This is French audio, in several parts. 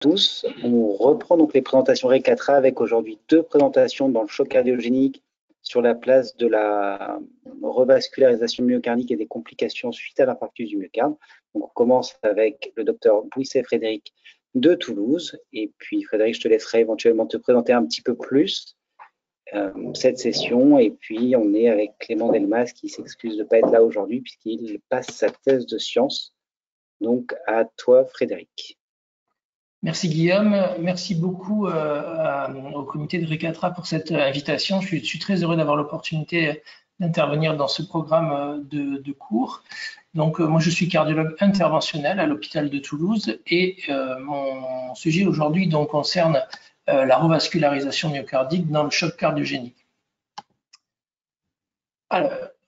tous. On reprend donc les présentations RE4A avec aujourd'hui 2 présentations dans le choc cardiogénique sur la place de la revascularisation myocardique et des complications suite à l'infarctus du myocarde. Donc on commence avec le docteur Bouisset Frédéric de Toulouse. Et puis Frédéric, je te laisserai éventuellement te présenter un petit peu plus cette session. Et puis on est avec Clément Delmas qui s'excuse de ne pas être là aujourd'hui puisqu'il passe sa thèse de sciences. Donc à toi Frédéric. Merci Guillaume, merci beaucoup au comité de RE4A pour cette invitation. Je suis très heureux d'avoir l'opportunité d'intervenir dans ce programme de cours. Donc moi je suis cardiologue interventionnel à l'hôpital de Toulouse et mon sujet aujourd'hui donc concerne la revascularisation myocardique dans le choc cardiogénique. Alors,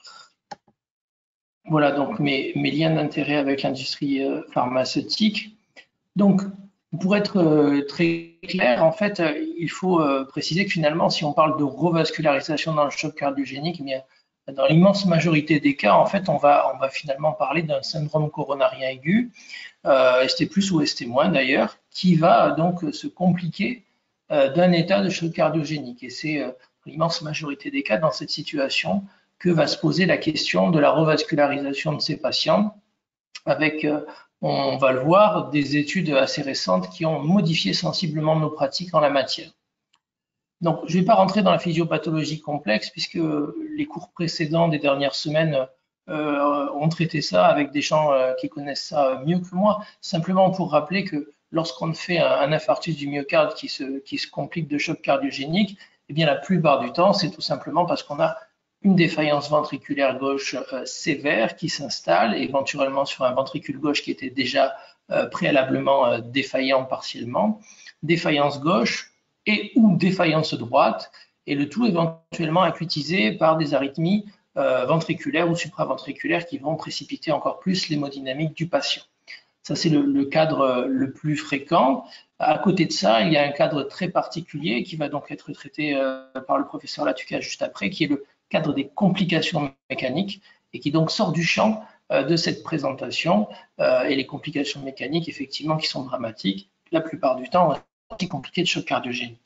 voilà donc mes liens d'intérêt avec l'industrie pharmaceutique. Donc, pour être très clair, en fait, il faut préciser que finalement, si on parle de revascularisation dans le choc cardiogénique, eh bien, dans l'immense majorité des cas, en fait, on va finalement parler d'un syndrome coronarien aigu, ST+ ou ST- d'ailleurs, qui va donc se compliquer d'un état de choc cardiogénique. Et c'est l'immense majorité des cas dans cette situation que va se poser la question de la revascularisation de ces patients avec on va le voir, des études assez récentes qui ont modifié sensiblement nos pratiques en la matière. Donc, je ne vais pas rentrer dans la physiopathologie complexe puisque les cours précédents des dernières semaines ont traité ça avec des gens qui connaissent ça mieux que moi. Simplement pour rappeler que lorsqu'on fait un infarctus du myocarde qui se complique de choc cardiogénique, eh bien, la plupart du temps, c'est tout simplement parce qu'on a une défaillance ventriculaire gauche sévère qui s'installe, éventuellement sur un ventricule gauche qui était déjà préalablement défaillant partiellement, défaillance gauche et ou défaillance droite, et le tout éventuellement acutisé par des arythmies ventriculaires ou supraventriculaires qui vont précipiter encore plus l'hémodynamique du patient. Ça, c'est le cadre le plus fréquent. À côté de ça, il y a un cadre très particulier qui va donc être traité par le professeur Latuca juste après, qui est le cadre des complications mécaniques et qui donc sort du champ de cette présentation et les complications mécaniques effectivement qui sont dramatiques, la plupart du temps aussi compliquées de choc cardiogénique.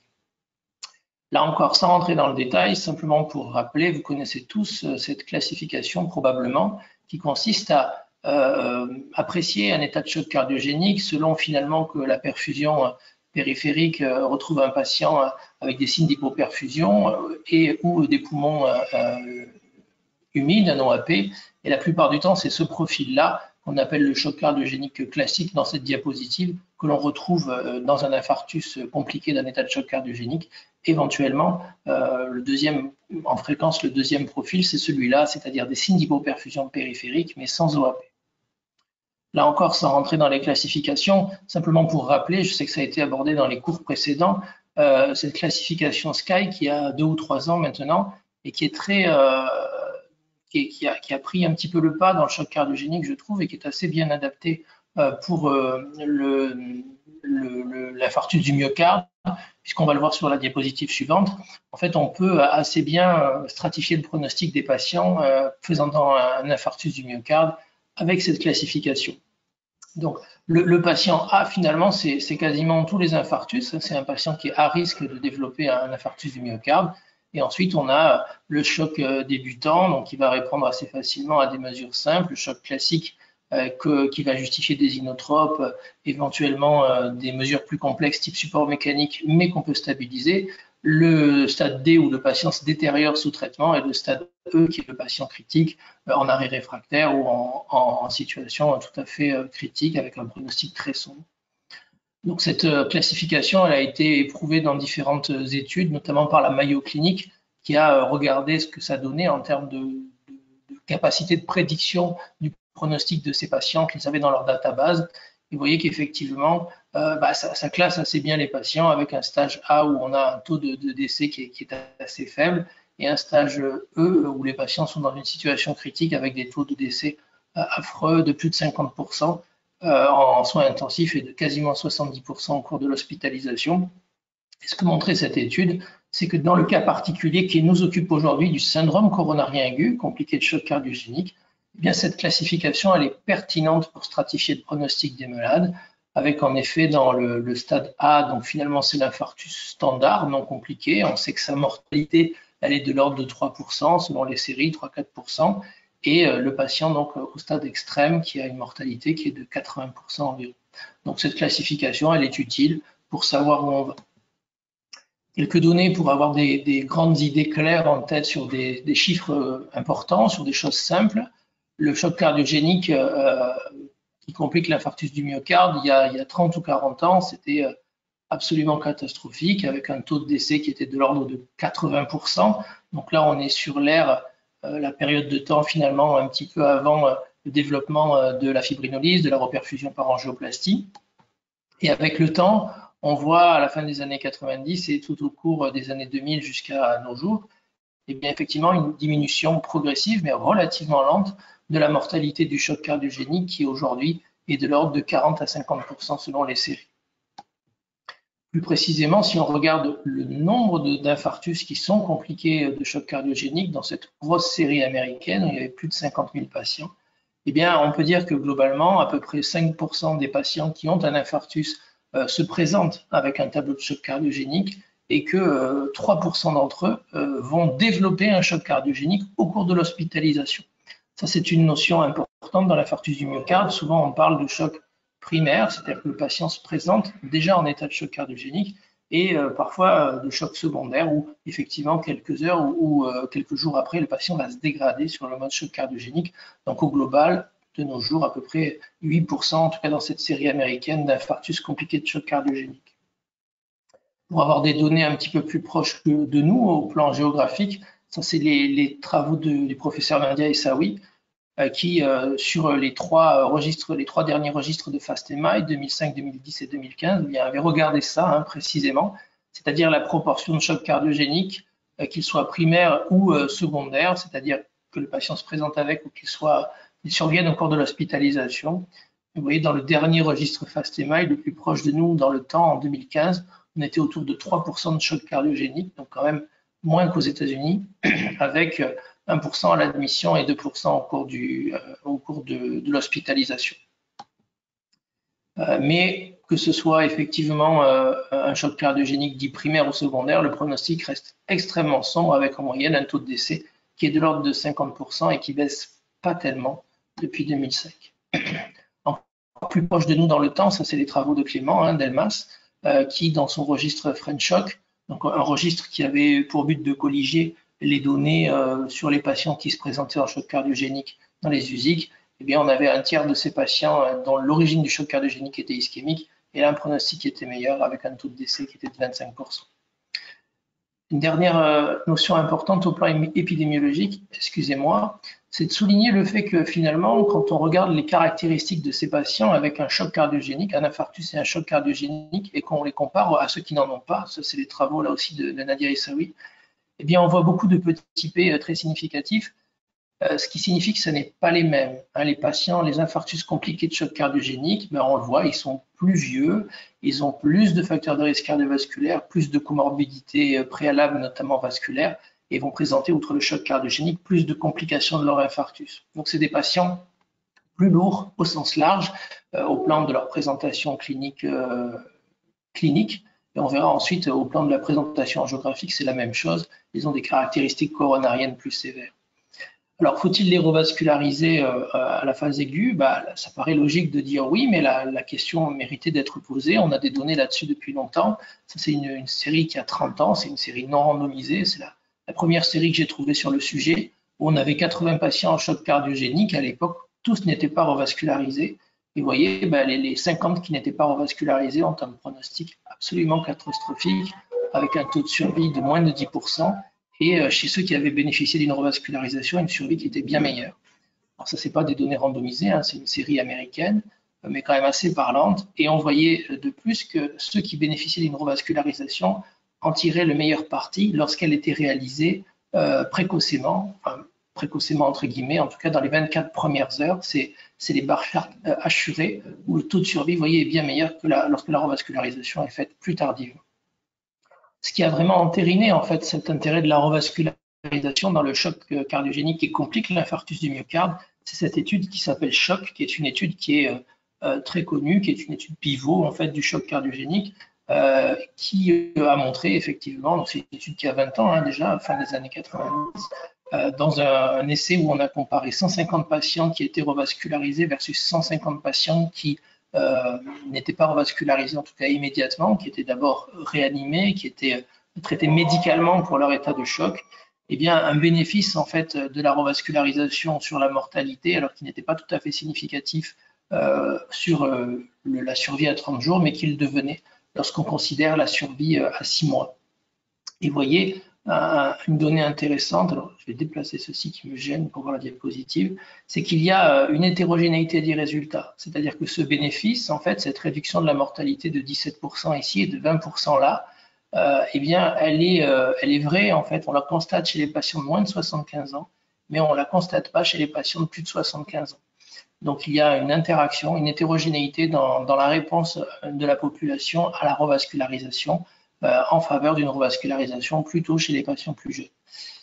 Là encore, sans rentrer dans le détail, simplement pour rappeler, vous connaissez tous cette classification probablement qui consiste à apprécier un état de choc cardiogénique selon finalement que la perfusion périphérique retrouve un patient avec des signes d'hypoperfusion et ou des poumons humides, un OAP. Et la plupart du temps, c'est ce profil-là qu'on appelle le choc cardiogénique classique dans cette diapositive que l'on retrouve dans un infarctus compliqué d'un état de choc cardiogénique. Éventuellement, en fréquence, le deuxième profil, c'est celui-là, c'est-à-dire des signes d'hypoperfusion périphérique, mais sans OAP. Là encore, sans rentrer dans les classifications, simplement pour rappeler, je sais que ça a été abordé dans les cours précédents, cette classification SKY qui a 2 ou 3 ans maintenant et qui est très, qui a pris un petit peu le pas dans le choc cardiogénique, je trouve, et qui est assez bien adapté pour l'infarctus du myocarde, puisqu'on va le voir sur la diapositive suivante. En fait, on peut assez bien stratifier le pronostic des patients présentant un infarctus du myocarde avec cette classification. Donc, le patient A, finalement, c'est quasiment tous les infarctus. C'est un patient qui est à risque de développer un infarctus du myocarde. Et ensuite, on a le choc débutant, donc qui va répondre assez facilement à des mesures simples, le choc classique qui va justifier des inotropes, éventuellement des mesures plus complexes type support mécanique, mais qu'on peut stabiliser. Le stade D où le patient se détériore sous traitement et le stade E qui est le patient critique en arrêt réfractaire ou en situation tout à fait critique avec un pronostic très sombre. Donc cette classification, elle a été éprouvée dans différentes études, notamment par la Mayo Clinic, qui a regardé ce que ça donnait en termes de capacité de prédiction du pronostic de ces patients qu'ils avaient dans leur database. Et vous voyez qu'effectivement, ça classe assez bien les patients avec un stage A où on a un taux de décès qui est assez faible et un stage E où les patients sont dans une situation critique avec des taux de décès affreux de plus de 50% en soins intensifs et de quasiment 70% au cours de l'hospitalisation. Et ce que montrait cette étude, c'est que dans le cas particulier qui nous occupe aujourd'hui du syndrome coronarien aigu, compliqué de choc cardiogénique, eh bien cette classification elle est pertinente pour stratifier le pronostic des malades avec en effet dans le stade A, donc finalement c'est l'infarctus standard, non compliqué. On sait que sa mortalité, elle est de l'ordre de 3%, selon les séries, 3-4%. Et le patient donc au stade extrême qui a une mortalité qui est de 80% environ. Donc cette classification, elle est utile pour savoir où on va. Quelques données pour avoir des grandes idées claires en tête sur des chiffres importants, sur des choses simples. Le choc cardiogénique qui complique l'infarctus du myocarde, il y a 30 ou 40 ans, c'était absolument catastrophique, avec un taux de décès qui était de l'ordre de 80%. Donc là, on est sur l'ère, la période de temps finalement un petit peu avant le développement de la fibrinolyse, de la reperfusion par angioplastie. Et avec le temps, on voit à la fin des années 90 et tout au cours des années 2000 jusqu'à nos jours, et bien effectivement une diminution progressive mais relativement lente de la mortalité du choc cardiogénique qui aujourd'hui est de l'ordre de 40 à 50% selon les séries. Plus précisément, si on regarde le nombre d'infarctus qui sont compliqués de choc cardiogénique dans cette grosse série américaine où il y avait plus de 50 000 patients, eh bien on peut dire que globalement à peu près 5% des patients qui ont un infarctus se présentent avec un tableau de choc cardiogénique et que 3% d'entre eux vont développer un choc cardiogénique au cours de l'hospitalisation. Ça, c'est une notion importante dans l'infarctus du myocarde. Souvent, on parle de choc primaire, c'est-à-dire que le patient se présente déjà en état de choc cardiogénique et parfois de choc secondaire où effectivement quelques heures ou quelques jours après, le patient va se dégrader sur le mode choc cardiogénique. Donc au global, de nos jours, à peu près 8%, en tout cas dans cette série américaine, d'infarctus compliqués de choc cardiogénique. Pour avoir des données un petit peu plus proches de nous au plan géographique, ça c'est les travaux du professeur Nadia Essaoui qui, sur les trois derniers registres de FAST-MI, 2005, 2010 et 2015, il avait regardé ça précisément, c'est-à-dire la proportion de choc cardiogénique, qu'il soit primaire ou secondaire, c'est-à-dire que le patient se présente avec ou qu'il survienne au cours de l'hospitalisation. Vous voyez, dans le dernier registre FAST-MI, le plus proche de nous dans le temps, en 2015, on était autour de 3% de choc cardiogénique, donc quand même moins qu'aux États-Unis, avec 1% à l'admission et 2% au cours de l'hospitalisation. Mais que ce soit effectivement un choc cardiogénique dit primaire ou secondaire, le pronostic reste extrêmement sombre avec en moyenne un taux de décès qui est de l'ordre de 50% et qui baisse pas tellement depuis 2005. Encore plus proche de nous dans le temps, ça c'est les travaux de Clément Delmas, qui dans son registre French Shock, donc un registre qui avait pour but de colliger les données sur les patients qui se présentaient en choc cardiogénique dans les USIC, eh bien, on avait un tiers de ces patients dont l'origine du choc cardiogénique était ischémique et là, un pronostic qui était meilleur avec un taux de décès qui était de 25%. Une dernière notion importante au plan épidémiologique, excusez-moi, c'est de souligner le fait que finalement, quand on regarde les caractéristiques de ces patients avec un choc cardiogénique, un infarctus et un choc cardiogénique, et qu'on les compare à ceux qui n'en ont pas, ça c'est les travaux là aussi de Nadia Essaoui, eh bien on voit beaucoup de petits P très significatifs, ce qui signifie que ce n'est pas les mêmes. Les patients, les infarctus compliqués de choc cardiogénique, on le voit, ils sont plus vieux, ils ont plus de facteurs de risque cardiovasculaire, plus de comorbidités préalables, notamment vasculaires, et vont présenter, outre le choc cardiogénique, plus de complications de leur infarctus. Donc, c'est des patients plus lourds au sens large, au plan de leur présentation clinique. Et on verra ensuite, au plan de la présentation angiographique, c'est la même chose. Ils ont des caractéristiques coronariennes plus sévères. Alors, faut-il les revasculariser à la phase aiguë? Ça paraît logique de dire oui, mais la question méritait d'être posée. On a des données là-dessus depuis longtemps. Ça, c'est une série qui a 30 ans. C'est une série non randomisée. C'est la première série que j'ai trouvée sur le sujet, où on avait 80 patients en choc cardiogénique. À l'époque, tous n'étaient pas revascularisés. Et vous voyez, les 50 qui n'étaient pas revascularisés ont un pronostic absolument catastrophique, avec un taux de survie de moins de 10%. Et chez ceux qui avaient bénéficié d'une revascularisation, une survie qui était bien meilleure. Alors ça, ce n'est pas des données randomisées, c'est une série américaine, mais quand même assez parlante. Et on voyait de plus que ceux qui bénéficiaient d'une revascularisation en tiraient le meilleur parti lorsqu'elle était réalisée précocement, précocement entre guillemets, en tout cas dans les 24 premières heures. C'est les bar charts assurés où le taux de survie, vous voyez, est bien meilleur que lorsque la revascularisation est faite plus tardivement. Ce qui a vraiment entériné en fait cet intérêt de la revascularisation dans le choc cardiogénique qui complique l'infarctus du myocarde, c'est cette étude qui s'appelle CHOC, qui est une étude qui est très connue, qui est une étude pivot en fait du choc cardiogénique, qui a montré effectivement, donc c'est une étude qui a 20 ans déjà, fin des années 90, dans un essai où on a comparé 150 patients qui étaient revascularisés versus 150 patients qui n'étaient pas revascularisés, en tout cas immédiatement, qui étaient d'abord réanimés, qui étaient traités médicalement pour leur état de choc. Eh bien, un bénéfice en fait de la revascularisation sur la mortalité, alors qu'il n'était pas tout à fait significatif sur la survie à 30 jours, mais qu'il devenait lorsqu'on considère la survie à 6 mois. Et vous voyez, une donnée intéressante, alors je vais déplacer ceci qui me gêne pour voir la diapositive, c'est qu'il y a une hétérogénéité des résultats. C'est-à-dire que ce bénéfice, en fait, cette réduction de la mortalité de 17% ici et de 20% là, eh bien, elle est vraie, en fait, on la constate chez les patients de moins de 75 ans, mais on ne la constate pas chez les patients de plus de 75 ans. Donc, il y a une interaction, une hétérogénéité dans la réponse de la population à la revascularisation, en faveur d'une revascularisation plutôt chez les patients plus jeunes.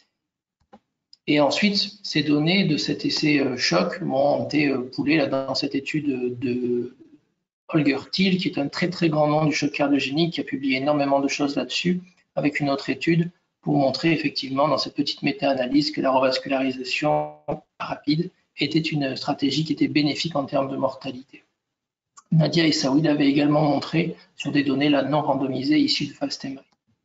Et ensuite, ces données de cet essai choc ont été poulées là, dans cette étude de Holger Thiel, qui est un très très grand nom du choc cardiogénique, qui a publié énormément de choses là-dessus, avec une autre étude pour montrer effectivement dans cette petite méta-analyse que la revascularisation rapide était une stratégie qui était bénéfique en termes de mortalité. Nadia et Saouid avaient également montré sur des données là, non randomisées issues de FAST-MI.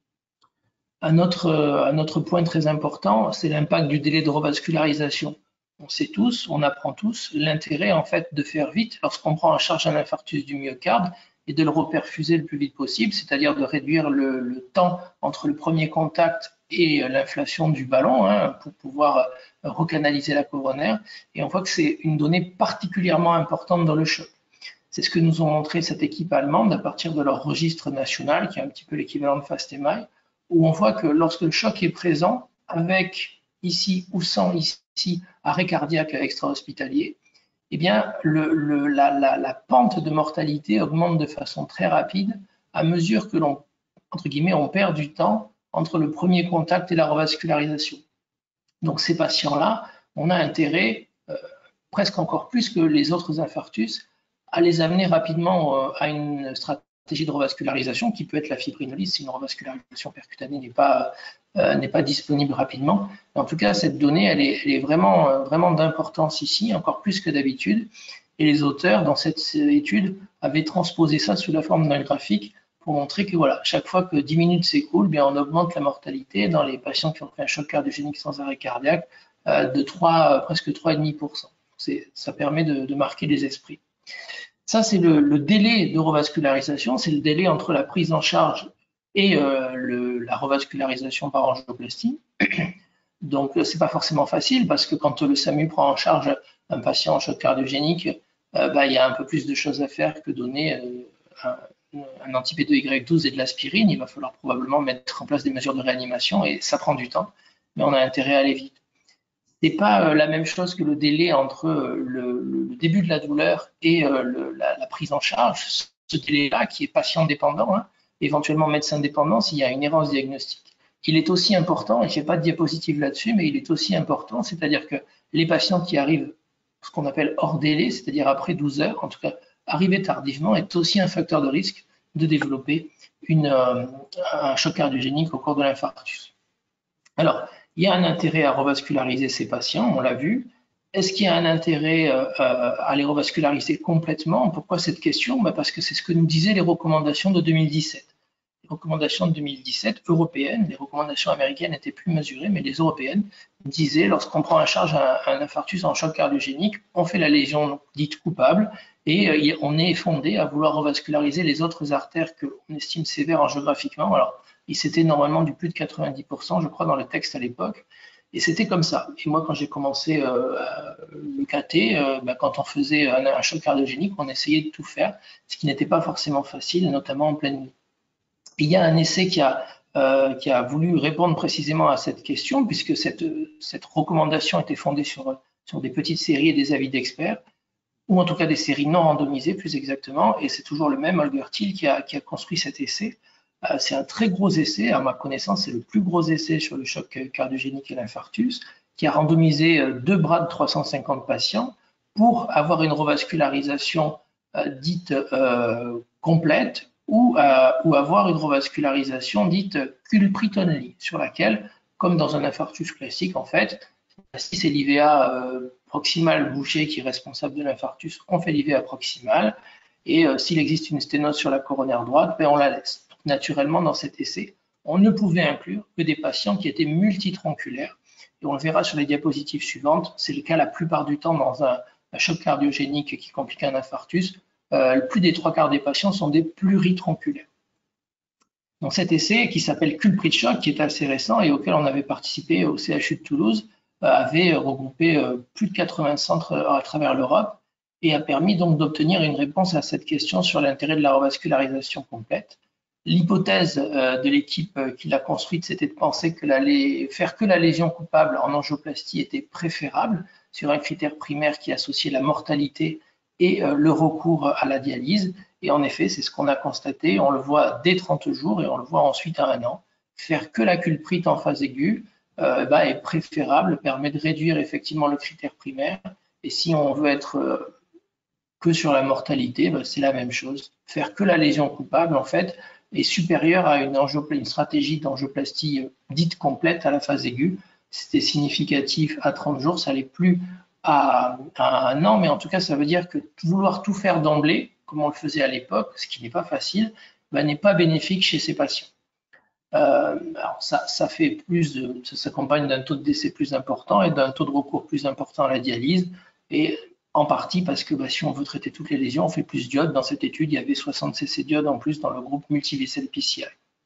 Un autre point très important, c'est l'impact du délai de revascularisation. On sait tous, on apprend tous l'intérêt en fait de faire vite lorsqu'on prend en charge un infarctus du myocarde et de le reperfuser le plus vite possible, c'est-à-dire de réduire le temps entre le premier contact et l'inflation du ballon pour pouvoir recanaliser la coronaire. Et on voit que c'est une donnée particulièrement importante dans le choc. C'est ce que nous ont montré cette équipe allemande à partir de leur registre national, qui est un petit peu l'équivalent de FAST-MI, où on voit que lorsque le choc est présent, avec ici ou sans ici arrêt cardiaque extra-hospitalier, eh bien, la pente de mortalité augmente de façon très rapide à mesure que l'on, entre guillemets, on perd du temps entre le premier contact et la revascularisation. Donc ces patients-là, on a intérêt, presque encore plus que les autres infarctus, à les amener rapidement à une stratégie de revascularisation qui peut être la fibrinolyse si une revascularisation percutanée n'est pas disponible rapidement. Mais en tout cas, cette donnée, elle est vraiment d'importance ici, encore plus que d'habitude. Et les auteurs, dans cette étude, avaient transposé ça sous la forme d'un graphique pour montrer que voilà, chaque fois que 10 minutes s'écoulent, bien on augmente la mortalité dans les patients qui ont fait un choc cardiogénique sans arrêt cardiaque de presque 3,5%. Ça permet de marquer les esprits. Ça, c'est le délai de revascularisation, c'est le délai entre la prise en charge et la revascularisation par angioplastie. Donc, c'est pas forcément facile parce que quand le SAMU prend en charge un patient en choc cardiogénique, il y a un peu plus de choses à faire que donner un anti-P2Y12 et de l'aspirine. Il va falloir probablement mettre en place des mesures de réanimation et ça prend du temps, mais on a intérêt à aller vite. Ce n'est pas la même chose que le délai entre le début de la douleur et la prise en charge. Ce délai-là, qui est patient dépendant, éventuellement médecin dépendant, s'il y a une errance diagnostique. Il est aussi important, et je n'ai pas de diapositive là-dessus, mais il est aussi important, c'est-à-dire que les patients qui arrivent, ce qu'on appelle hors délai, c'est-à-dire après 12 heures, en tout cas arriver tardivement, est aussi un facteur de risque de développer un choc cardiogénique au cours de l'infarctus. Alors, il y a un intérêt à revasculariser ces patients, on l'a vu. Est-ce qu'il y a un intérêt à les revasculariser complètement? Pourquoi cette question? Parce que c'est ce que nous disaient les recommandations de 2017. Les recommandations de 2017 européennes, les recommandations américaines étaient plus mesurées, mais les européennes disaient, lorsqu'on prend en charge un infarctus en choc cardiogénique, on fait la lésion dite coupable et on est fondé à vouloir revasculariser les autres artères qu'on estime sévères angiographiquement. Alors, c'était normalement du plus de 90%, je crois, dans le texte à l'époque. Et c'était comme ça. Et moi, quand j'ai commencé le KT, quand on faisait un choc cardiogénique, on essayait de tout faire, ce qui n'était pas forcément facile, notamment en pleine nuit. Et il y a un essai qui a voulu répondre précisément à cette question, puisque cette recommandation était fondée sur des petites séries et des avis d'experts, ou en tout cas des séries non randomisées, plus exactement. Et c'est toujours le même Holger Thiel qui a construit cet essai. C'est un très gros essai, à ma connaissance, c'est le plus gros essai sur le choc cardiogénique et l'infarctus, qui a randomisé 2 bras de 350 patients pour avoir une revascularisation dite complète ou avoir une revascularisation dite culprit only, sur laquelle, comme dans un infarctus classique, en fait, si c'est l'IVA proximale bouchée qui est responsable de l'infarctus, on fait l'IVA proximale. Et s'il existe une sténose sur la coronaire droite, ben on la laisse. Donc, naturellement, dans cet essai, on ne pouvait inclure que des patients qui étaient multitronculaires. Et on le verra sur les diapositives suivantes. C'est le cas la plupart du temps dans un choc cardiogénique qui complique un infarctus. Plus des 3/4 des patients sont des pluritronculaires. Donc cet essai, qui s'appelle Culprit Shock, qui est assez récent et auquel on avait participé au CHU de Toulouse, avait regroupé plus de 80 centres à travers l'Europe et a permis donc d'obtenir une réponse à cette question sur l'intérêt de la revascularisation complète. L'hypothèse de l'équipe qui l'a construite, c'était de penser que faire que la lésion coupable en angioplastie était préférable sur un critère primaire qui associait la mortalité et le recours à la dialyse. Et en effet, c'est ce qu'on a constaté. On le voit dès 30 jours et on le voit ensuite à 1 an. Faire que la culprite en phase aiguë est préférable, permet de réduire effectivement le critère primaire. Et si on veut être que sur la mortalité, c'est la même chose. Faire que la lésion coupable, en fait, est supérieur à une stratégie d'angioplastie dite complète à la phase aiguë. C'était significatif à 30 jours, ça l'est plus à 1 an, mais en tout cas, ça veut dire que vouloir tout faire d'emblée, comme on le faisait à l'époque, ce qui n'est pas facile, n'est pas bénéfique chez ces patients. Alors ça s'accompagne d'un taux de décès plus important et d'un taux de recours plus important à la dialyse, et en partie parce que si on veut traiter toutes les lésions, on fait plus d'iode. Dans cette étude, il y avait 60 cc d'iode en plus dans le groupe multivessel PCI.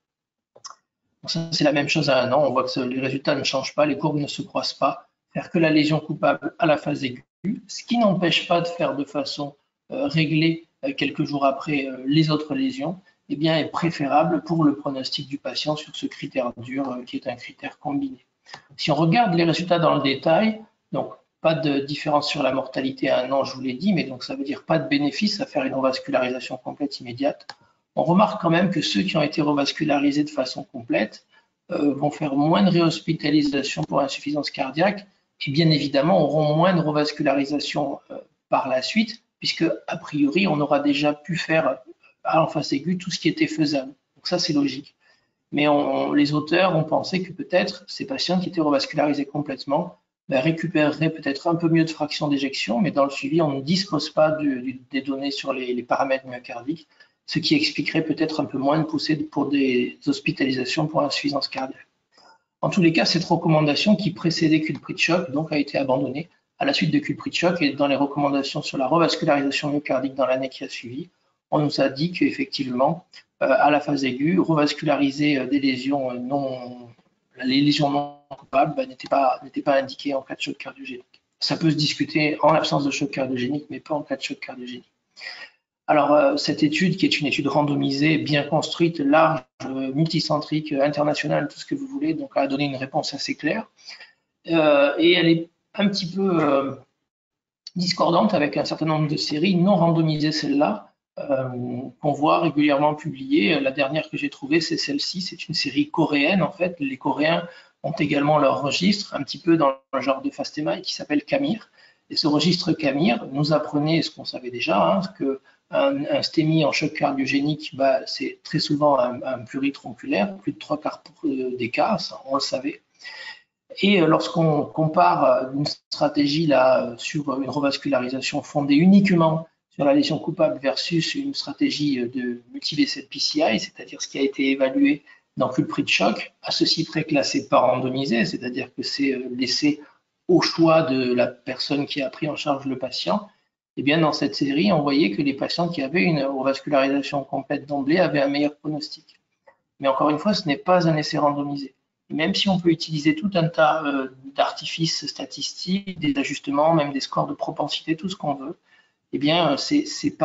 Donc ça, c'est la même chose à 1 an. On voit que les résultats ne changent pas, les courbes ne se croisent pas. Faire que la lésion coupable à la phase aiguë, ce qui n'empêche pas de faire de façon réglée quelques jours après les autres lésions, est préférable pour le pronostic du patient sur ce critère dur qui est un critère combiné. Si on regarde les résultats dans le détail, donc pas de différence sur la mortalité à 1 an, je vous l'ai dit, mais donc ça veut dire pas de bénéfice à faire une revascularisation complète immédiate. On remarque quand même que ceux qui ont été revascularisés de façon complète vont faire moins de réhospitalisation pour insuffisance cardiaque et bien évidemment auront moins de revascularisation par la suite, puisque a priori on aura déjà pu faire en phase aiguë tout ce qui était faisable. Donc ça c'est logique. Mais les auteurs ont pensé que peut-être ces patients qui étaient revascularisés complètement récupéreraient peut-être un peu mieux de fraction d'éjection, mais dans le suivi, on ne dispose pas des données sur les paramètres myocardiques, ce qui expliquerait peut-être un peu moins de poussée pour des hospitalisations pour insuffisance cardiaque. En tous les cas, cette recommandation qui précédait Culprit Shock donc, a été abandonnée à la suite de Culprit Shock, et dans les recommandations sur la revascularisation myocardique dans l'année qui a suivi, on nous a dit qu'effectivement, à la phase aiguë, revasculariser des lésions les lésions non coupables n'étaient pas indiquées en cas de choc cardiogénique. Ça peut se discuter en l'absence de choc cardiogénique, mais pas en cas de choc cardiogénique. Alors, cette étude, qui est une étude randomisée, bien construite, large, multicentrique, internationale, tout ce que vous voulez, donc a donné une réponse assez claire. Et elle est un petit peu discordante avec un certain nombre de séries non randomisées, celle-là, qu'on voit régulièrement publiées. La dernière que j'ai trouvée, c'est celle-ci. C'est une série coréenne, en fait. Les Coréens ont également leur registre, un petit peu dans le genre de FASTEMA, qui s'appelle CAMIR. Et ce registre CAMIR nous apprenait ce qu'on savait déjà, qu'un STEMI en choc cardiogénique, c'est très souvent un pluritronculaire, plus de 3/4 des cas, ça, on le savait. Et lorsqu'on compare une stratégie là, sur une revascularisation fondée uniquement sur la lésion coupable versus une stratégie de multivessel PCI, c'est-à-dire ce qui a été évalué dans Culprit Shock, à ceci près que là, c'est pas randomisé, c'est-à-dire que c'est laissé au choix de la personne qui a pris en charge le patient. Et bien dans cette série, on voyait que les patients qui avaient une revascularisation complète d'emblée avaient un meilleur pronostic. Mais encore une fois, ce n'est pas un essai randomisé. Et même si on peut utiliser tout un tas d'artifices statistiques, des ajustements, même des scores de propensité, tout ce qu'on veut, eh bien, ça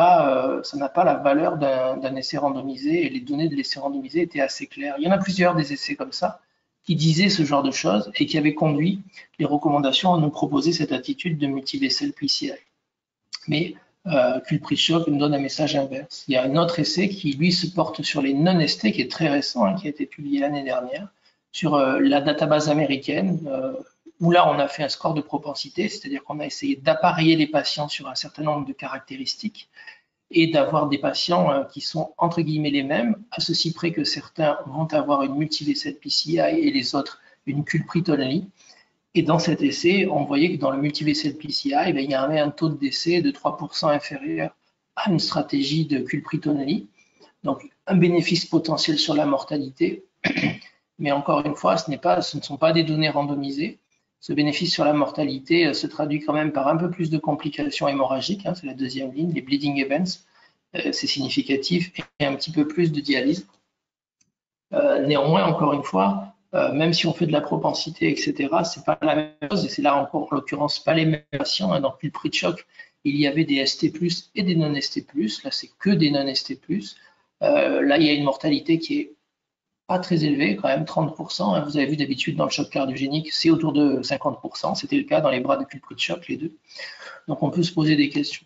n'a pas la valeur d'un essai randomisé, et les données de l'essai randomisé étaient assez claires. Il y en a plusieurs des essais comme ça qui disaient ce genre de choses et qui avaient conduit les recommandations à nous proposer cette attitude de multivessel PCI. Mais Culprit Shock nous donne un message inverse. Il y a un autre essai qui, lui, se porte sur les non-ST, qui est très récent, qui a été publié l'année dernière, sur la database américaine, où là, on a fait un score de propensité, c'est-à-dire qu'on a essayé d'appareiller les patients sur un certain nombre de caractéristiques. et d'avoir des patients qui sont entre guillemets les mêmes, à ceci près que certains vont avoir une multivessel PCI et les autres une Culprit only. Et dans cet essai, on voyait que dans le multivessel PCI, il y avait un taux de décès de 3% inférieur à une stratégie de Culprit only. Donc, un bénéfice potentiel sur la mortalité. Mais encore une fois, ce ne sont pas des données randomisées. Ce bénéfice sur la mortalité se traduit quand même par un peu plus de complications hémorragiques, c'est la deuxième ligne, les bleeding events, c'est significatif, et un petit peu plus de dialyse. Néanmoins, encore une fois, même si on fait de la propensité, etc., c'est pas la même chose, et c'est là encore, en l'occurrence, pas les mêmes patients. Dans Culprit choc, il y avait des ST+, et des non-ST+, là c'est que des non-ST+. Là, il y a une mortalité qui est pas très élevée, quand même 30%. Vous avez vu d'habitude dans le choc cardiogénique, c'est autour de 50%. C'était le cas dans les bras de Culprit choc, les deux. Donc on peut se poser des questions.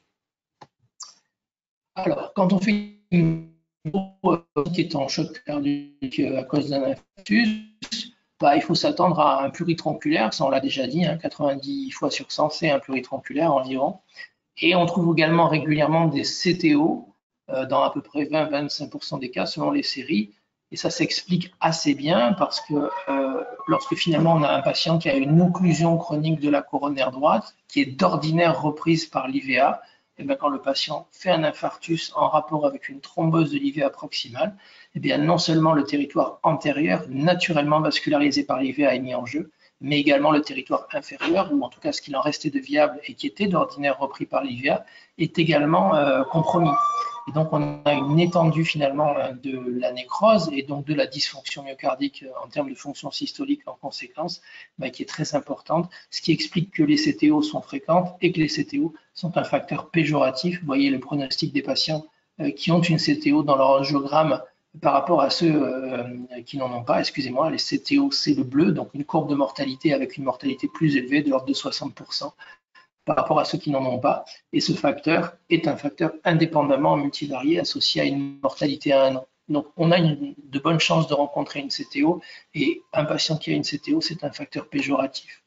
Alors, quand on fait une qui est en choc cardiaque à cause d'un infarctus, il faut s'attendre à un pluritronculaire, ça on l'a déjà dit, 90 fois sur 100 c'est un pluritronculaire environ. Et on trouve également régulièrement des CTO dans à peu près 20-25% des cas selon les séries. Et ça s'explique assez bien parce que lorsque finalement on a un patient qui a une occlusion chronique de la coronaire droite, qui est d'ordinaire reprise par l'IVA, et bien quand le patient fait un infarctus en rapport avec une thrombose de l'IVA proximale, et bien non seulement le territoire antérieur, naturellement vascularisé par l'IVA, est mis en jeu, mais également le territoire inférieur, ou en tout cas ce qu'il en restait de viable et qui était d'ordinaire repris par l'IVA, est également compromis. Et donc, on a une étendue finalement de la nécrose et donc de la dysfonction myocardique en termes de fonction systolique en conséquence, qui est très importante, ce qui explique que les CTO sont fréquentes et que les CTO sont un facteur péjoratif. Vous voyez le pronostic des patients qui ont une CTO dans leur angiogramme par rapport à ceux qui n'en ont pas. Excusez-moi, les CTO, c'est le bleu, donc une courbe de mortalité avec une mortalité plus élevée de l'ordre de 60%. Par rapport à ceux qui n'en ont pas. Et ce facteur est un facteur indépendamment multivarié associé à une mortalité à 1 an. Donc, on a de bonnes chances de rencontrer une CTO et un patient qui a une CTO, c'est un facteur péjoratif.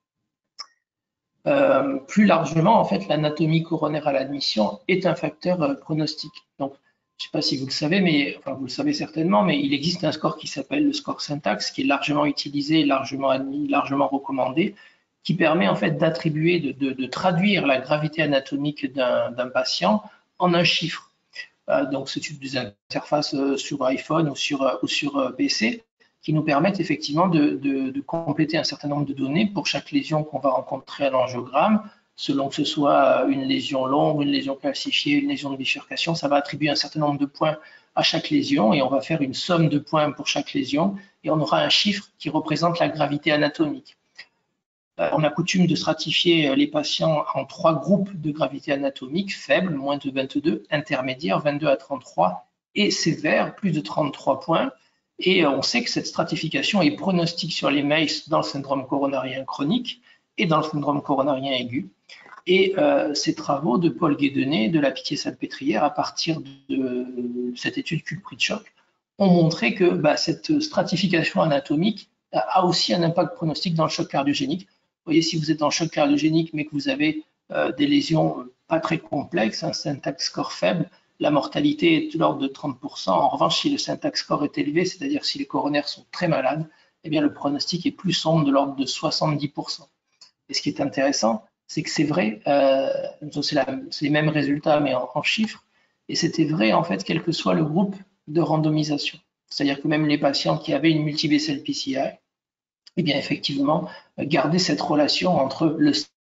Plus largement, en fait, l'anatomie coronaire à l'admission est un facteur pronostic. Donc, je ne sais pas si vous le savez, mais enfin, vous le savez certainement, mais il existe un score qui s'appelle le score syntaxe, qui est largement utilisé, largement admis, largement recommandé, qui permet en fait d'attribuer, de traduire la gravité anatomique d'un patient en un chiffre. Donc, ce type des interfaces sur iPhone ou sur PC qui nous permettent effectivement de compléter un certain nombre de données pour chaque lésion qu'on va rencontrer à l'angiogramme, selon que ce soit une lésion longue, une lésion calcifiée, une lésion de bifurcation, ça va attribuer un certain nombre de points à chaque lésion et on va faire une somme de points pour chaque lésion et on aura un chiffre qui représente la gravité anatomique. On a coutume de stratifier les patients en 3 groupes de gravité anatomique, faible, moins de 22, intermédiaire, 22 à 33, et sévère, plus de 33 points. Et on sait que cette stratification est pronostique sur les MACE dans le syndrome coronarien chronique et dans le syndrome coronarien aigu. Et ces travaux de Paul Guédenet, de la Pitié-Salpêtrière, à partir de cette étude Culprit choc, ont montré que cette stratification anatomique a aussi un impact pronostique dans le choc cardiogénique. Vous voyez, si vous êtes en choc cardiogénique, mais que vous avez des lésions pas très complexes, un syntax score faible, la mortalité est de l'ordre de 30%. En revanche, si le syntax score est élevé, c'est-à-dire si les coronaires sont très malades, eh bien, le pronostic est plus sombre, de l'ordre de 70%. Et ce qui est intéressant, c'est que c'est vrai, c'est les mêmes résultats, mais en chiffres, et c'était vrai, en fait, quel que soit le groupe de randomisation. C'est-à-dire que même les patients qui avaient une multivessel PCI, eh bien, effectivement, garder cette relation entre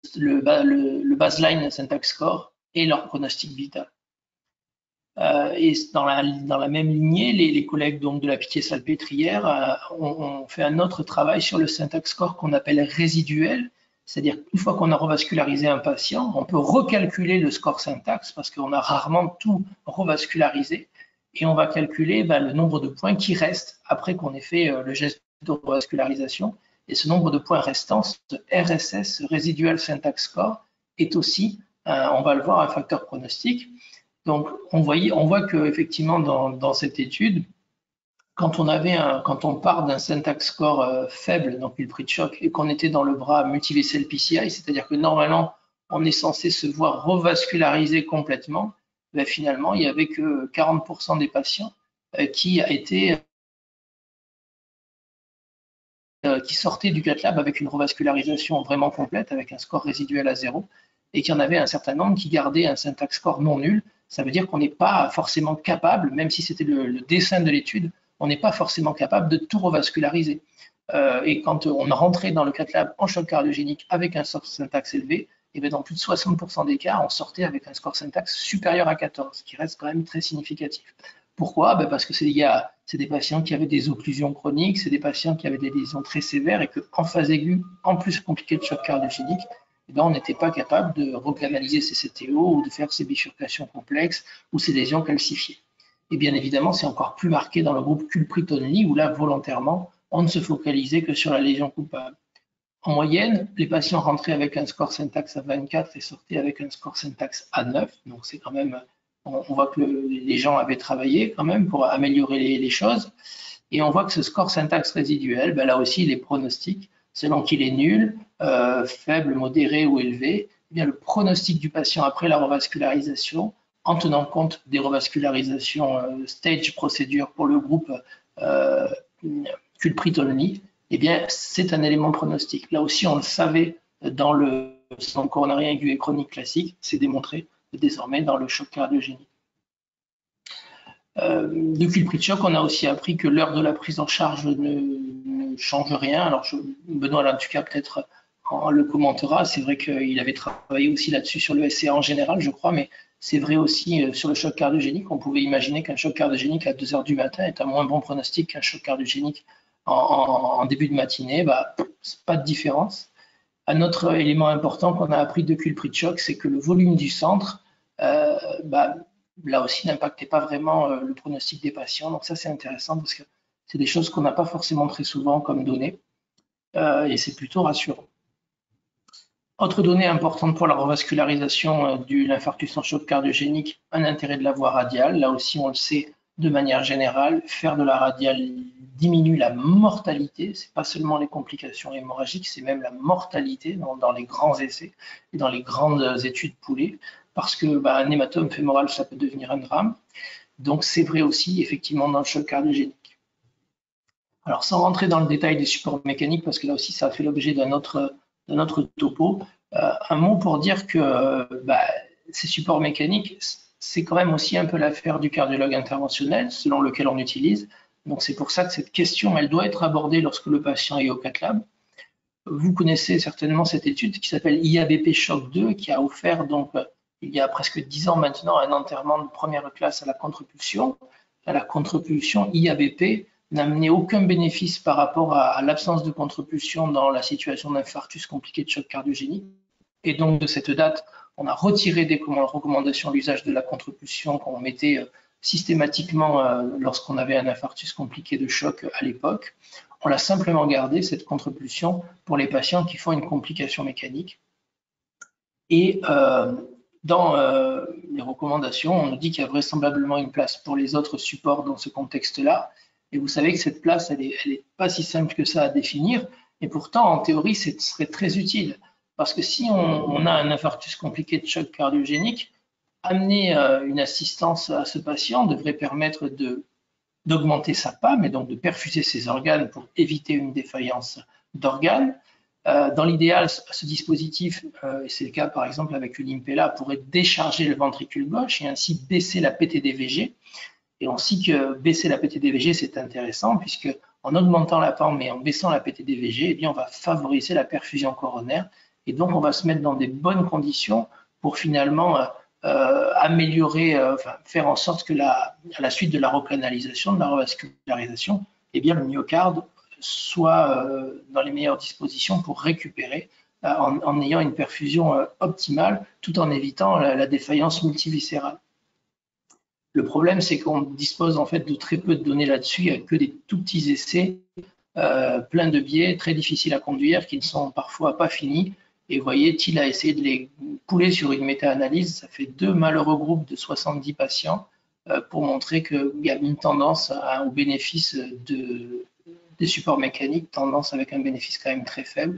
le baseline syntax score et leur pronostic vital. Et dans la même lignée, les collègues donc, de la Pitié-Salpêtrière ont fait un autre travail sur le syntax score qu'on appelle résiduel, c'est-à-dire qu'une fois qu'on a revascularisé un patient, on peut recalculer le score syntax parce qu'on a rarement tout revascularisé et on va calculer le nombre de points qui restent après qu'on ait fait le geste de revascularisation. Et ce nombre de points restants, ce RSS, Residual Syntax Score, est aussi, on va le voir, un facteur pronostique. Donc, on voit qu'effectivement, dans cette étude, quand on part d'un syntax score faible, donc Culprit choc, et qu'on était dans le bras multivessel PCI, c'est-à-dire que normalement, on est censé se voir revasculariser complètement, ben, finalement, il n'y avait que 40% des patients qui sortaient du cath lab avec une revascularisation vraiment complète, avec un score résiduel à 0, et qu'il y en avait un certain nombre qui gardaient un syntaxe score non nul. Ça veut dire qu'on n'est pas forcément capable, même si c'était le dessin de l'étude, on n'est pas forcément capable de tout revasculariser. Et quand on rentrait dans le cath lab en choc cardiogénique avec un score syntaxe élevé, et bien dans plus de 60% des cas, on sortait avec un score syntaxe supérieur à 14, ce qui reste quand même très significatif. Pourquoi? Ben parce que c'est des patients qui avaient des occlusions chroniques, c'est des patients qui avaient des lésions très sévères et qu'en phase aiguë, en plus compliqué de choc cardiogénique, on n'était pas capable de recanaliser ces CTO ou de faire ces bifurcations complexes ou ces lésions calcifiées. Et bien évidemment, c'est encore plus marqué dans le groupe culprit-only où là, volontairement, on ne se focalisait que sur la lésion coupable. En moyenne, les patients rentraient avec un score syntaxe à 24 et sortaient avec un score syntaxe à 9. Donc c'est quand même, on voit que les gens avaient travaillé quand même pour améliorer les choses. Et on voit que ce score syntaxe résiduel, ben là aussi, il est pronostique. Selon qu'il est nul, faible, modéré ou élevé, eh bien, le pronostic du patient après la revascularisation, en tenant compte des revascularisations stage procédure pour le groupe culprit-only, eh bien, c'est un élément pronostic. Là aussi, on le savait dans le syndrome coronarien aigu et chronique classique, c'est démontré désormais dans le choc cardiogénique. Depuis le prix de choc, on a aussi appris que l'heure de la prise en charge ne change rien. Alors, Benoît, en tout cas, peut-être le commentera. C'est vrai qu'il avait travaillé aussi là-dessus sur le SCA en général, je crois, mais c'est vrai aussi sur le choc cardiogénique. On pouvait imaginer qu'un choc cardiogénique à 2 heures du matin est un moins bon pronostic qu'un choc cardiogénique en début de matinée. Bah, c'est pas de différence. Un autre élément important qu'on a appris depuis le prix de choc, c'est que le volume du centre, là aussi, n'impactait pas vraiment le pronostic des patients. Donc ça, c'est intéressant parce que c'est des choses qu'on n'a pas forcément très souvent comme données et c'est plutôt rassurant. Autre donnée importante pour la revascularisation de l'infarctus en choc cardiogénique, un intérêt de la voie radiale. Là aussi, on le sait de manière générale, faire de la radiale diminue la mortalité. Ce n'est pas seulement les complications hémorragiques, c'est même la mortalité dans les grands essais et dans les grandes études poolées, parce que un hématome fémoral, ça peut devenir un drame. Donc c'est vrai aussi effectivement dans le choc cardiogénique. Alors sans rentrer dans le détail des supports mécaniques, parce que là aussi ça a fait l'objet d'un autre topo, un mot pour dire que ces supports mécaniques, c'est quand même aussi un peu l'affaire du cardiologue interventionnel, selon lequel on utilise. Donc c'est pour ça que cette question, elle doit être abordée lorsque le patient est au cath lab. Vous connaissez certainement cette étude qui s'appelle IABP Choc 2, qui a offert donc il y a presque 10 ans maintenant un enterrement de première classe à la contrepulsion. À la contrepulsion, IABP n'a amené aucun bénéfice par rapport à l'absence de contrepulsion dans la situation d'infarctus compliqué de choc cardiogénique. Et donc de cette date, on a retiré des recommandations l'usage de la contrepulsion qu'on mettait systématiquement lorsqu'on avait un infarctus compliqué de choc à l'époque. On l'a simplement gardé, cette contrepulsion, pour les patients qui font une complication mécanique. Et dans les recommandations, on nous dit qu'il y a vraisemblablement une place pour les autres supports dans ce contexte-là. Et vous savez que cette place, elle n'est pas si simple que ça à définir. Et pourtant, en théorie, ce serait très utile. Parce que si on a un infarctus compliqué de choc cardiogénique, amener une assistance à ce patient devrait permettre d'augmenter sa PAM et donc de perfuser ses organes pour éviter une défaillance d'organes. Dans l'idéal, ce dispositif, et c'est le cas par exemple avec une Impella, pourrait décharger le ventricule gauche et ainsi baisser la PTDVG. Et on sait que baisser la PTDVG, c'est intéressant puisque en augmentant la PAM et en baissant la PTDVG, eh bien, on va favoriser la perfusion coronaire et donc on va se mettre dans des bonnes conditions pour finalement améliorer, faire en sorte que à la suite de la recanalisation, de la revascularisation, eh bien, le myocarde soit dans les meilleures dispositions pour récupérer en ayant une perfusion optimale tout en évitant la défaillance multiviscérale. Le problème, c'est qu'on dispose en fait de très peu de données là-dessus, il n'y a que des tout petits essais pleins de biais, très difficiles à conduire, qui ne sont parfois pas finis. Et vous voyez, Thiel a essayé de les pouler sur une méta-analyse. Ça fait 2 malheureux groupes de 70 patients pour montrer qu'il y a une tendance au bénéfice des supports mécaniques, tendance avec un bénéfice quand même très faible.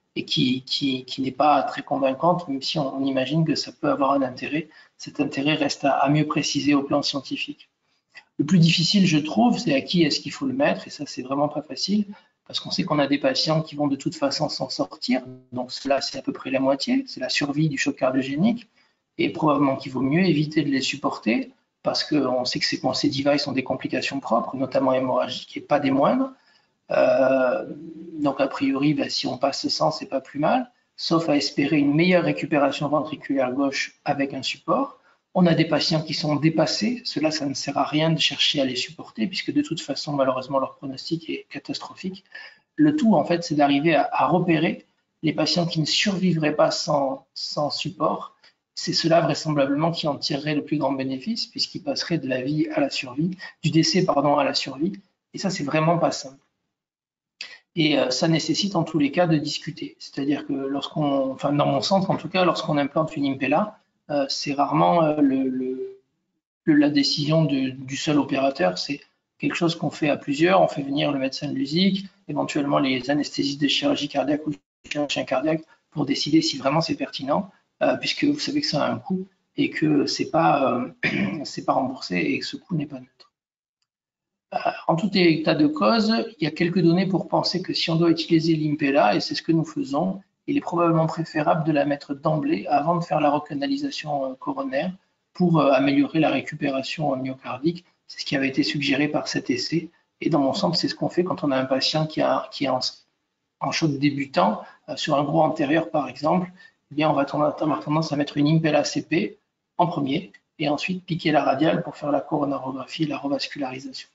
et qui n'est pas très convaincante, même si on imagine que ça peut avoir un intérêt. Cet intérêt reste à mieux préciser au plan scientifique. Le plus difficile, je trouve, c'est à qui est-ce qu'il faut le mettre, et ça, c'est vraiment pas facile, parce qu'on sait qu'on a des patients qui vont de toute façon s'en sortir, donc cela, c'est à peu près la moitié, c'est la survie du choc cardiogénique, et probablement qu'il vaut mieux éviter de les supporter, parce qu'on sait que ces devices ont des complications propres, notamment hémorragiques, et pas des moindres. Donc, a priori, si on passe sans, c'est pas plus mal, sauf à espérer une meilleure récupération ventriculaire gauche avec un support. On a des patients qui sont dépassés. Cela, ça ne sert à rien de chercher à les supporter, puisque de toute façon, malheureusement, leur pronostic est catastrophique. Le tout, en fait, c'est d'arriver à repérer les patients qui ne survivraient pas sans support. C'est cela vraisemblablement qui en tirerait le plus grand bénéfice, puisqu'ils passeraient de la vie à la survie, du décès, pardon, à la survie. Et ça, c'est vraiment pas simple. Et ça nécessite en tous les cas de discuter. C'est-à-dire que lorsqu'on, enfin dans mon centre en tout cas, lorsqu'on implante une Impella, c'est rarement la décision du seul opérateur, c'est quelque chose qu'on fait à plusieurs. On fait venir le médecin de l'USIC, éventuellement les anesthésistes de chirurgie cardiaque ou chirurgien cardiaque pour décider si vraiment c'est pertinent, puisque vous savez que ça a un coût et que c'est pas remboursé et que ce coût n'est pas neutre. En tout état de cause, il y a quelques données pour penser que si on doit utiliser l'Impella, et c'est ce que nous faisons, il est probablement préférable de la mettre d'emblée avant de faire la recanalisation coronaire pour améliorer la récupération myocardique. C'est ce qui avait été suggéré par cet essai. Et dans mon centre, c'est ce qu'on fait quand on a un patient qui est en choc débutant, sur un gros antérieur par exemple. Eh bien, on va avoir tendance à mettre une Impella CP en premier et ensuite piquer la radiale pour faire la coronarographie et la revascularisation.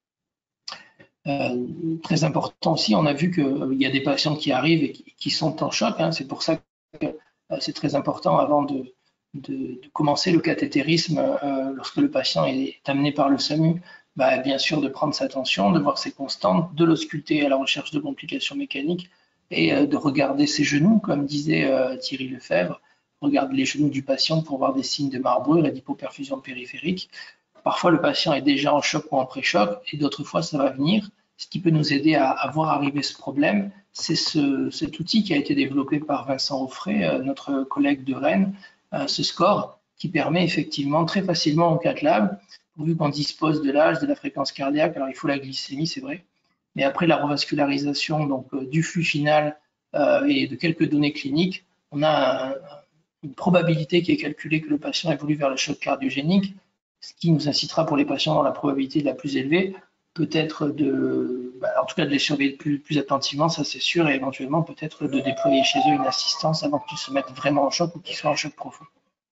Très important aussi, on a vu qu'il y a des patients qui arrivent et qui sont en choc. C'est pour ça que c'est très important avant de commencer le cathétérisme lorsque le patient est amené par le SAMU, bien sûr de prendre sa tension, de voir ses constantes, de l'ausculter à la recherche de complications mécaniques et de regarder ses genoux, comme disait Thierry Lefebvre, regarde les genoux du patient pour voir des signes de marbrure et d'hypoperfusion périphérique. Parfois, le patient est déjà en choc ou en pré-choc, et d'autres fois, ça va venir. Ce qui peut nous aider à voir arriver ce problème, c'est cet outil qui a été développé par Vincent Offray, notre collègue de Rennes, ce score, qui permet effectivement très facilement au CATLAB, pourvu qu'on dispose de l'âge, de la fréquence cardiaque, alors il faut la glycémie, c'est vrai, mais après la revascularisation donc, du flux final et de quelques données cliniques, on a une probabilité qui est calculée que le patient évolue vers le choc cardiogénique, ce qui nous incitera pour les patients dans la probabilité la plus élevée, peut-être en tout cas de les surveiller plus attentivement, ça c'est sûr, et éventuellement peut-être de déployer chez eux une assistance avant qu'ils se mettent vraiment en choc ou qu'ils soient en choc profond.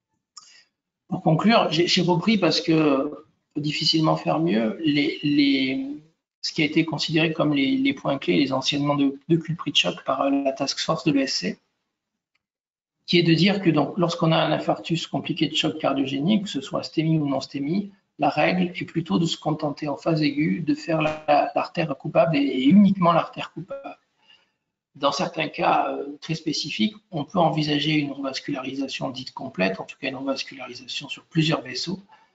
Pour conclure, j'ai repris parce que on peut difficilement faire mieux ce qui a été considéré comme les points clés, les enseignements de culprit de choc par la task force de l'ESC, qui est de dire que lorsqu'on a un infarctus compliqué de choc cardiogénique, que ce soit stémie ou non stémie, la règle est plutôt de se contenter en phase aiguë de faire l'artère coupable et uniquement l'artère coupable. Dans certains cas très spécifiques, on peut envisager une revascularisation dite complète, en tout cas une revascularisation sur plusieurs vaisseaux,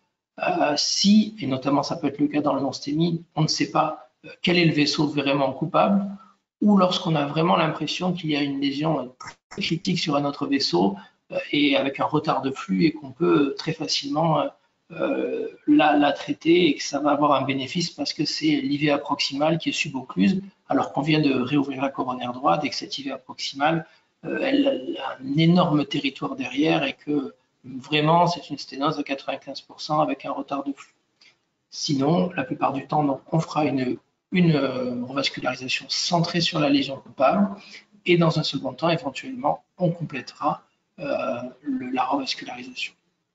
si, et notamment ça peut être le cas dans le non-stémie, on ne sait pas quel est le vaisseau vraiment coupable, ou lorsqu'on a vraiment l'impression qu'il y a une lésion très critique sur un autre vaisseau et avec un retard de flux et qu'on peut très facilement la traiter et que ça va avoir un bénéfice parce que c'est l'IVA proximale qui est suboccluse alors qu'on vient de réouvrir la coronaire droite et que cette IVA proximale elle a un énorme territoire derrière et que vraiment c'est une sténose à 95% avec un retard de flux. Sinon, la plupart du temps, on fera une revascularisation centrée sur la lésion coupable et dans un second temps, éventuellement, on complétera la revascularisation.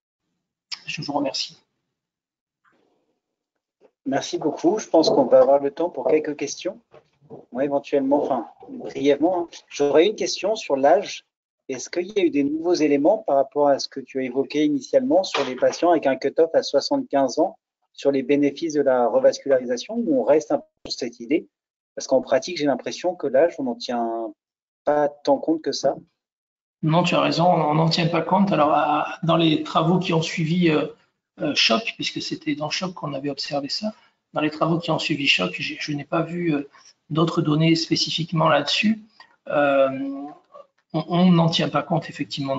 Je vous remercie. Merci beaucoup. Je pense qu'on va avoir le temps pour quelques questions. Moi, éventuellement, enfin, brièvement, j'aurais une question sur l'âge. Est-ce qu'il y a eu des nouveaux éléments par rapport à ce que tu as évoqué initialement sur les patients avec un cut-off à 75 ans, sur les bénéfices de la revascularisation, ou on reste un peu sur cette idée? Parce qu'en pratique, j'ai l'impression que l'âge, on n'en tient pas tant compte que ça. Non, tu as raison, on n'en tient pas compte. Alors, dans les travaux qui ont suivi Choc, puisque c'était dans Choc qu'on avait observé ça, dans les travaux qui ont suivi Choc, je n'ai pas vu d'autres données spécifiquement là-dessus. on n'en tient pas compte effectivement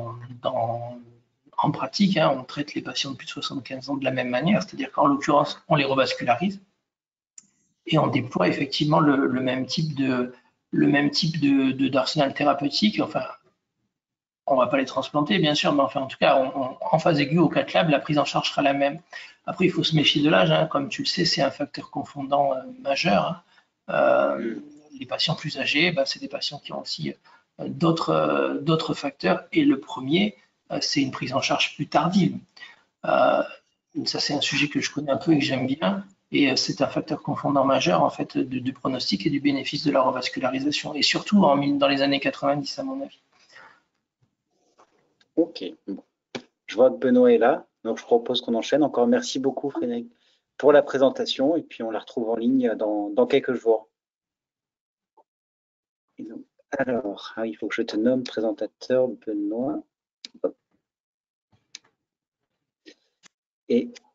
en pratique. Hein, on traite les patients de plus de 75 ans de la même manière, c'est-à-dire qu'en l'occurrence, on les revascularise et on déploie effectivement le même type d'arsenal thérapeutique. Enfin, on ne va pas les transplanter, bien sûr, mais enfin, en tout cas, en phase aiguë au cath lab, la prise en charge sera la même. Après, il faut se méfier de l'âge. Hein. Comme tu le sais, c'est un facteur confondant majeur. Hein. Les patients plus âgés, c'est des patients qui ont aussi d'autres facteurs. Et le premier, c'est une prise en charge plus tardive. Ça, c'est un sujet que je connais un peu et que j'aime bien. Et c'est un facteur confondant majeur en fait du pronostic et du bénéfice de la revascularisation. Et surtout dans les années 90, à mon avis. Ok, bon. Je vois que Benoît est là, donc je propose qu'on enchaîne. Encore merci beaucoup Frédéric pour la présentation et puis on la retrouve en ligne dans quelques jours. Donc, alors, il faut que je te nomme présentateur Benoît. Et